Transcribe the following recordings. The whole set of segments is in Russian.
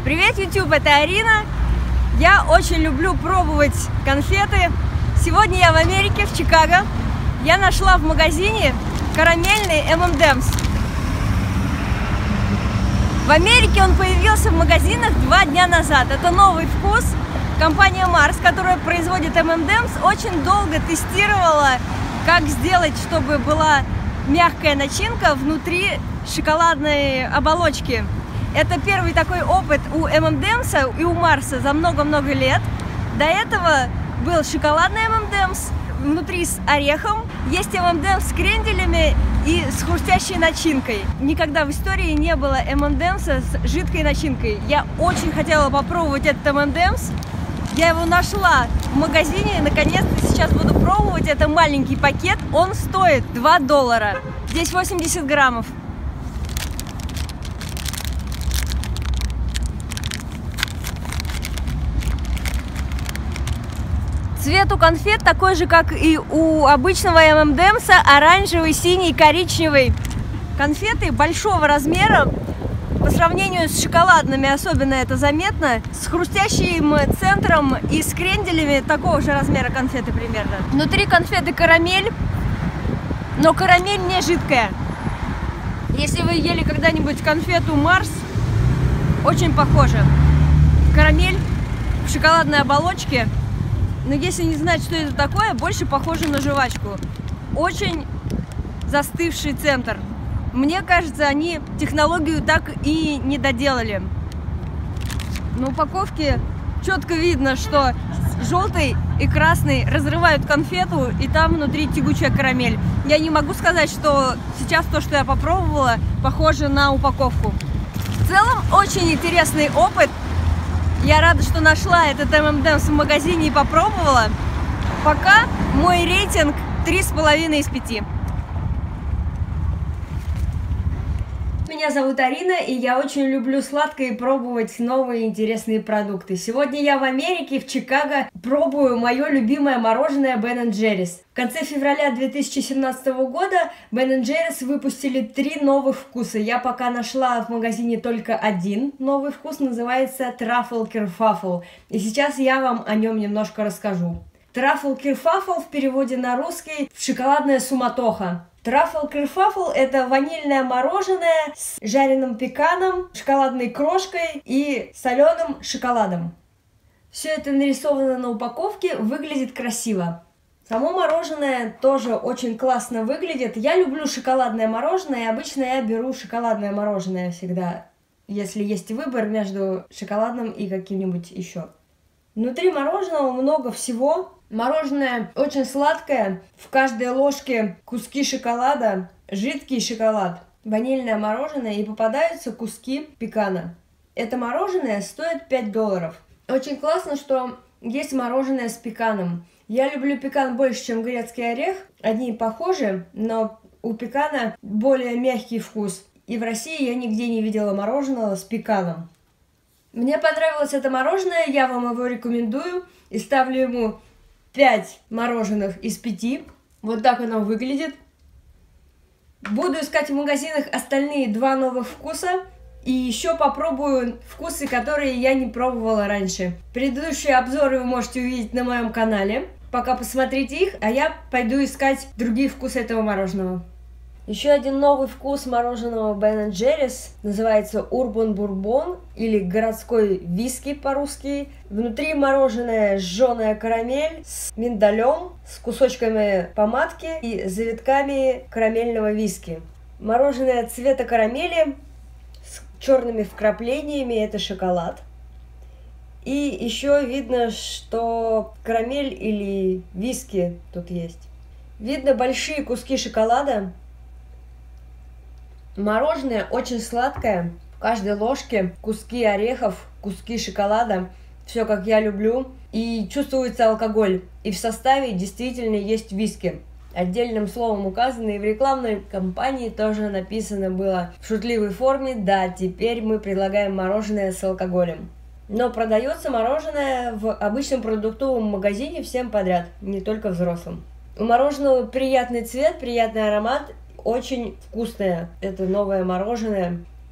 Привет, YouTube, это Арина. Я очень люблю пробовать конфеты. Сегодня я в Америке, в Чикаго. Я нашла в магазине карамельный M&M's. В Америке он появился в магазинах 2 дня назад. Это новый вкус. Компания Mars, которая производит M&M's, очень долго тестировала, как сделать, чтобы была мягкая начинка внутри шоколадной оболочки. Это первый такой опыт у M&M's и у Марса за много-много лет. До этого был шоколадный M&M's внутри с орехом. Есть M&M's с кренделями и с хрустящей начинкой. Никогда в истории не было M&M's с жидкой начинкой. Я очень хотела попробовать этот M&M's. Я его нашла в магазине, наконец-то сейчас буду пробовать. Это маленький пакет, он стоит $2. Здесь 80 граммов. Цвет у конфет такой же, как и у обычного M&M's, оранжевый, синий, коричневый. Конфеты большого размера, по сравнению с шоколадными особенно это заметно, с хрустящим центром и с кренделями такого же размера конфеты примерно. Внутри конфеты карамель, но карамель не жидкая. Если вы ели когда-нибудь конфету Марс, очень похоже. Карамель в шоколадной оболочке. Но если не знать, что это такое, больше похоже на жвачку. Очень застывший центр. Мне кажется, они технологию так и не доделали. На упаковке четко видно, что желтый и красный разрывают конфету, и там внутри тягучая карамель. Я не могу сказать, что сейчас то, что я попробовала, похоже на упаковку. В целом, очень интересный опыт. Я рада, что нашла этот M&M's в магазине и попробовала. Пока мой рейтинг 3,5 из 5. Меня зовут Арина, и я очень люблю сладкое и пробовать новые интересные продукты. Сегодня я в Америке, в Чикаго, пробую мое любимое мороженое Ben & Jerry's. В конце февраля 2017 года Ben & Jerry's выпустили 3 новых вкуса. Я пока нашла в магазине только один новый вкус, называется Truffle Kerfuffle. И сейчас я вам о нем немножко расскажу. Truffle Kerfuffle в переводе на русский «шоколадная суматоха». Truffle Kerfuffle – это ванильное мороженое с жареным пеканом, шоколадной крошкой и соленым шоколадом. Все это нарисовано на упаковке, выглядит красиво. Само мороженое тоже очень классно выглядит. Я люблю шоколадное мороженое, и обычно я беру шоколадное мороженое всегда, если есть выбор между шоколадным и каким-нибудь еще. Внутри мороженого много всего. Мороженое очень сладкое, в каждой ложке куски шоколада, жидкий шоколад, ванильное мороженое и попадаются куски пекана. Это мороженое стоит $5. Очень классно, что есть мороженое с пеканом. Я люблю пекан больше, чем грецкий орех. Они похожи, но у пекана более мягкий вкус. И в России я нигде не видела мороженого с пеканом. Мне понравилось это мороженое, я вам его рекомендую и ставлю ему 5 мороженых из 5. Вот так оно выглядит. Буду искать в магазинах остальные 2 новых вкуса. И еще попробую вкусы, которые я не пробовала раньше. Предыдущие обзоры вы можете увидеть на моем канале. Пока посмотрите их, а я пойду искать другие вкусы этого мороженого. Еще один новый вкус мороженого Ben & Jerry's называется Urban Bourbon или городской виски по-русски. Внутри мороженое жженая карамель с миндалем, с кусочками помадки и завитками карамельного виски. Мороженое цвета карамели с черными вкраплениями, это шоколад. И еще видно, что карамель или виски тут есть. Видно большие куски шоколада. Мороженое очень сладкое, в каждой ложке куски орехов, куски шоколада, все как я люблю. И чувствуется алкоголь, и в составе действительно есть виски. Отдельным словом указано, и в рекламной кампании тоже написано было в шутливой форме: да, теперь мы предлагаем мороженое с алкоголем. Но продается мороженое в обычном продуктовом магазине всем подряд, не только взрослым. У мороженого приятный цвет, приятный аромат. Очень вкусное это новое мороженое.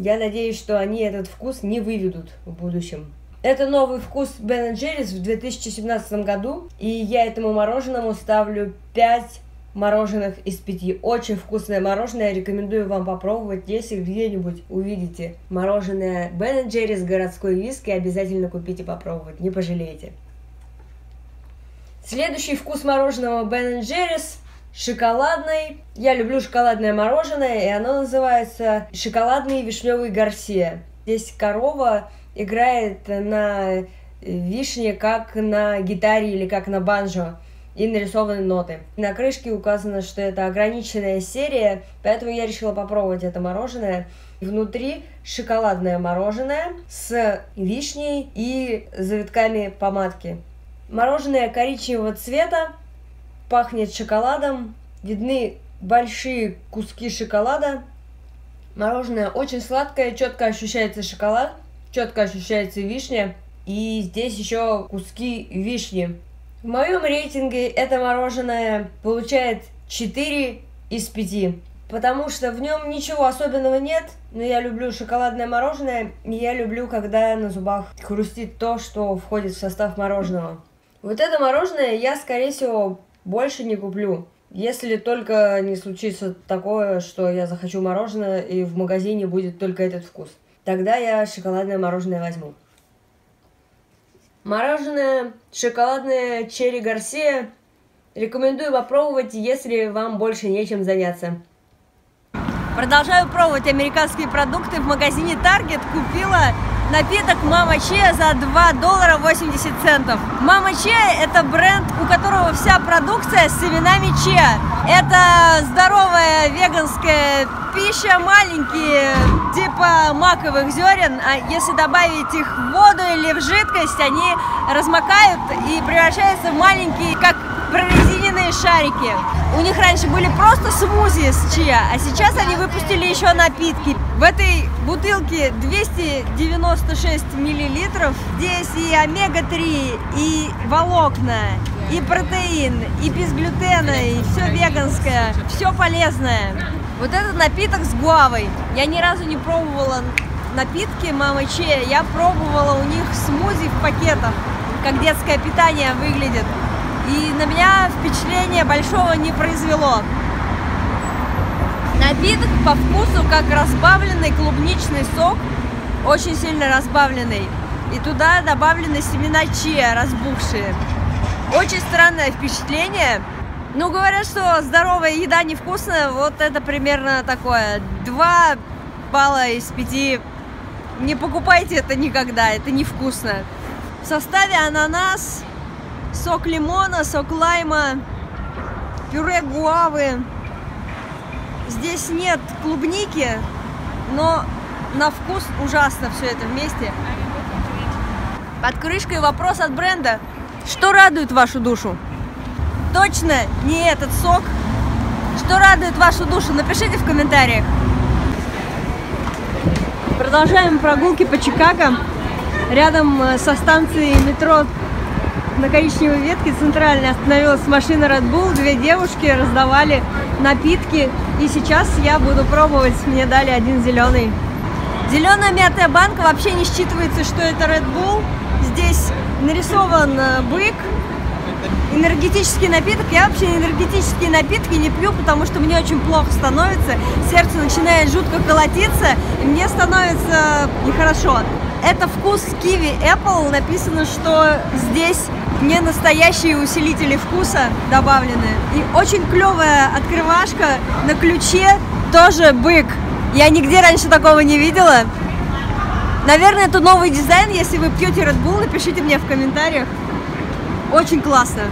Я надеюсь, что они этот вкус не выведут в будущем. Это новый вкус Ben & Jerry's в 2017 году, и я этому мороженому ставлю 5 мороженых из 5. Очень вкусное мороженое, рекомендую вам попробовать. Если где-нибудь увидите мороженое Ben & Jerry's городской виски, обязательно купите попробовать, не пожалеете. Следующий вкус мороженого Ben & Jerry's шоколадный. Я люблю шоколадное мороженое, и оно называется шоколадный вишневый Гарсия. Здесь корова играет на вишне, как на гитаре или как на банджо, и нарисованы ноты. На крышке указано, что это ограниченная серия, поэтому я решила попробовать это мороженое. Внутри шоколадное мороженое с вишней и завитками помадки. Мороженое коричневого цвета, пахнет шоколадом, видны большие куски шоколада. Мороженое очень сладкое, четко ощущается шоколад, четко ощущается вишня, и здесь еще куски вишни. В моем рейтинге это мороженое получает 4 из 5, потому что в нем ничего особенного нет, но я люблю шоколадное мороженое, и я люблю, когда на зубах хрустит то, что входит в состав мороженого. Вот это мороженое я, скорее всего, больше не куплю, если только не случится такое, что я захочу мороженое, и в магазине будет только этот вкус. Тогда я шоколадное мороженое возьму. Мороженое шоколадное Черри Гарсия. Рекомендую попробовать, если вам больше нечем заняться. Продолжаю пробовать американские продукты. В магазине Target купила напиток Мама Че за $2.80. Мама Че – это бренд, у которого вся продукция с семенами че. Это здоровая веганская пища, маленькие, типа маковых зерен. А если добавить их в воду или в жидкость, они размокают и превращаются в маленькие, как прорезиненные шарики. У них раньше были просто смузи с чиа, а сейчас они выпустили еще напитки. В этой бутылке 296 миллилитров. Здесь и омега-3, и волокна, и протеин, и без глютена, и все веганское, все полезное. Вот этот напиток с гуавой. Я ни разу не пробовала напитки Мама Че. Я пробовала у них смузи в пакетах, как детское питание выглядит. И на меня впечатление большого не произвело. Напиток по вкусу как разбавленный клубничный сок, очень сильно разбавленный. И туда добавлены семена чиа, разбухшие. Очень странное впечатление. Ну, говорят, что здоровая еда невкусная, вот это примерно такое. 2 балла из 5. Не покупайте это никогда, это невкусно. В составе ананас, сок лимона, сок лайма, пюре гуавы. Здесь нет клубники, но на вкус ужасно все это вместе. Под крышкой вопрос от бренда. Что радует вашу душу? Точно не этот сок. Что радует вашу душу? Напишите в комментариях. Продолжаем прогулки по Чикаго. Рядом со станцией метро на коричневой ветке центральной остановилась машина Red Bull. 2 девушки раздавали напитки. И сейчас я буду пробовать. Мне дали один зеленый. Зеленая мятая банка, вообще не считывается, что это Red Bull. Здесь нарисован бык. Энергетический напиток. Я вообще энергетические напитки не пью, потому что мне очень плохо становится. Сердце начинает жутко колотиться, и мне становится нехорошо. Это вкус киви Apple. Написано, что здесь не настоящие усилители вкуса добавлены. И очень клевая открывашка на ключе, тоже бык. Я нигде раньше такого не видела. Наверное, это новый дизайн. Если вы пьете Red Bull, напишите мне в комментариях. Очень классно.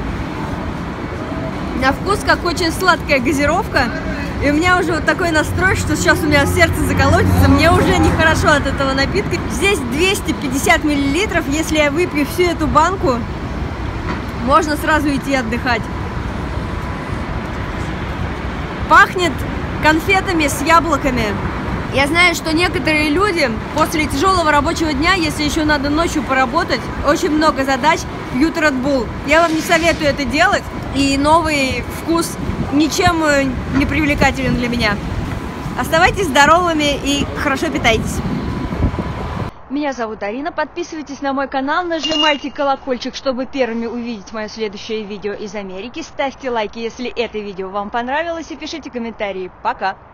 На вкус как очень сладкая газировка. И у меня уже вот такой настрой, что сейчас у меня сердце заколотится. Мне уже нехорошо от этого напитка. Здесь 250 миллилитров. Если я выпью всю эту банку, можно сразу идти отдыхать. Пахнет конфетами с яблоками. Я знаю, что некоторые люди после тяжелого рабочего дня, если еще надо ночью поработать, очень много задач, пьют Red Bull. Я вам не советую это делать, и новый вкус ничем не привлекателен для меня. Оставайтесь здоровыми и хорошо питайтесь. Меня зовут Арина, подписывайтесь на мой канал, нажимайте колокольчик, чтобы первыми увидеть мое следующее видео из Америки. Ставьте лайки, если это видео вам понравилось, и пишите комментарии. Пока!